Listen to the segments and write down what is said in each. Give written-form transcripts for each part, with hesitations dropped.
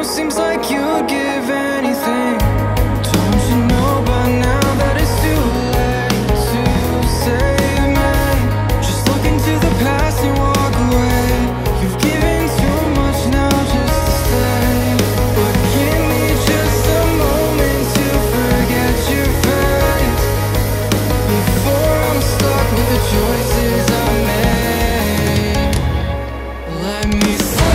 seems like you'd give anything. Don't you know by now that it's too late to save me? Just look into the past and walk away. You've given too much now just to stay. But give me just a moment to forget your face before I'm stuck with the choices I made. Let me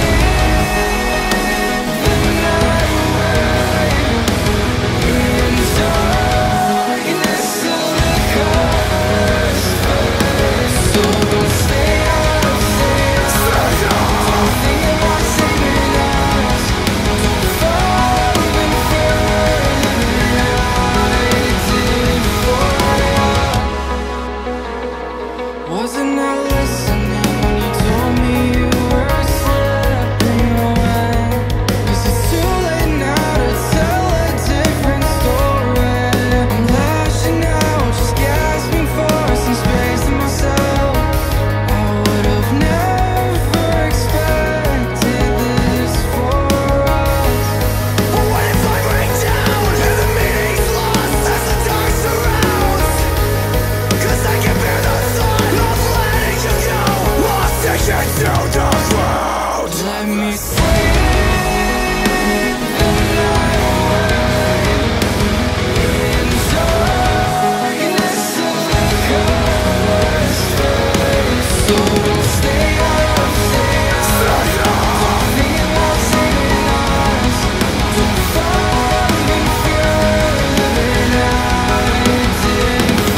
wasn't I listening when you told me you were slipping away? 'Cause it's too late now to tell a different story. I'm lashing out, just gasping for some space in myself. I would have never expected this for us. But what if I break down and the meaning's lost as the dark surrounds? 'Cause I can bear the thought of letting you go, lost taken to the ground. Let me sleep the night away in darkness till the colors fade. So don't stay up, stay up. Don't think about saving us. Don't fall even further than I did for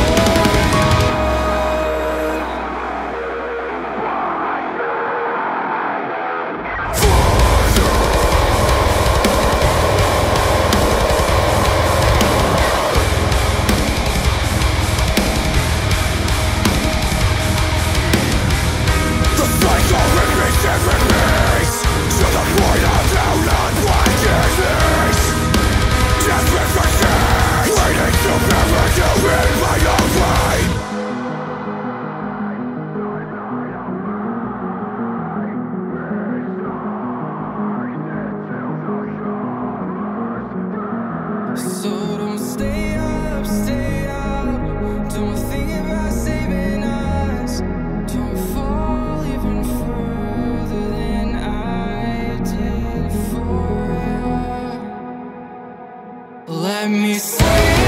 The cycle repeats and repeats to the point of how unwinding is. Desperate for change, waiting to never do it my own way. So don't stay up, stay up. Don't think about saving us. Don't fall even further than I did for you. Let me sleep.